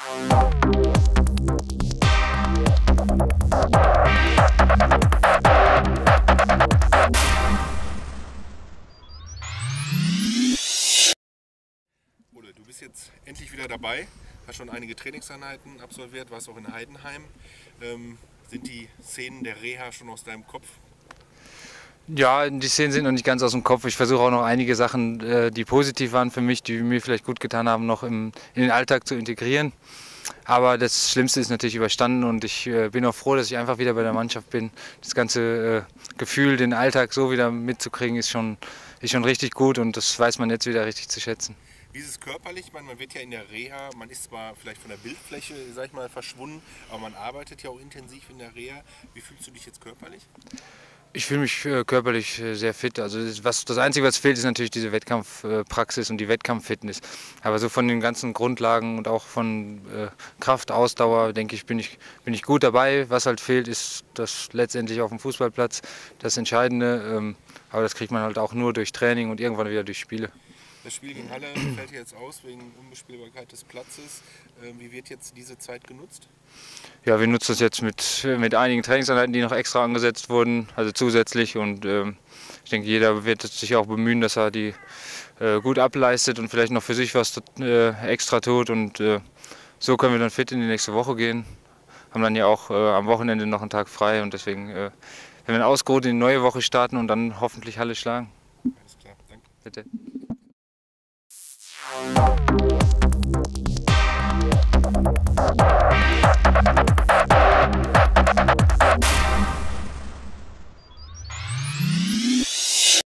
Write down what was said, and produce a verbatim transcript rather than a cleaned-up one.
Ole, du bist jetzt endlich wieder dabei, hast schon einige Trainingseinheiten absolviert, warst auch in Heidenheim. Ähm, sind die Szenen der Reha schon aus deinem Kopf? Ja, die Szenen sind noch nicht ganz aus dem Kopf. Ich versuche auch noch einige Sachen, äh, die positiv waren für mich, die mir vielleicht gut getan haben, noch im, in den Alltag zu integrieren. Aber das Schlimmste ist natürlich überstanden und ich äh, bin auch froh, dass ich einfach wieder bei der Mannschaft bin. Das ganze äh, Gefühl, den Alltag so wieder mitzukriegen, ist schon, ist schon richtig gut und das weiß man jetzt wieder richtig zu schätzen. Wie ist es körperlich? Man, man wird ja in der Reha, man ist zwar vielleicht von der Bildfläche, sag ich mal, verschwunden, aber man arbeitet ja auch intensiv in der Reha. Wie fühlst du dich jetzt körperlich? Ich fühle mich äh, körperlich äh, sehr fit. Also das, was, das Einzige, was fehlt, ist natürlich diese Wettkampfpraxis äh, und die Wettkampffitness. Aber so von den ganzen Grundlagen und auch von äh, Kraft, Ausdauer, denke ich, bin ich, bin ich gut dabei. Was halt fehlt, ist das letztendlich auf dem Fußballplatz das Entscheidende. Ähm, aber das kriegt man halt auch nur durch Training und irgendwann wieder durch Spiele. Das Spiel gegen Halle fällt jetzt aus wegen Unbespielbarkeit des Platzes. Wie wird jetzt diese Zeit genutzt? Ja, wir nutzen das jetzt mit, mit einigen Trainingseinheiten, die noch extra angesetzt wurden, also zusätzlich. Und ähm, ich denke, jeder wird sich auch bemühen, dass er die äh, gut ableistet und vielleicht noch für sich was äh, extra tut. Und äh, so können wir dann fit in die nächste Woche gehen. Haben dann ja auch äh, am Wochenende noch einen Tag frei und deswegen äh, werden wir ausgeruht in die neue Woche starten und dann hoffentlich Halle schlagen. Alles klar, danke. Bitte.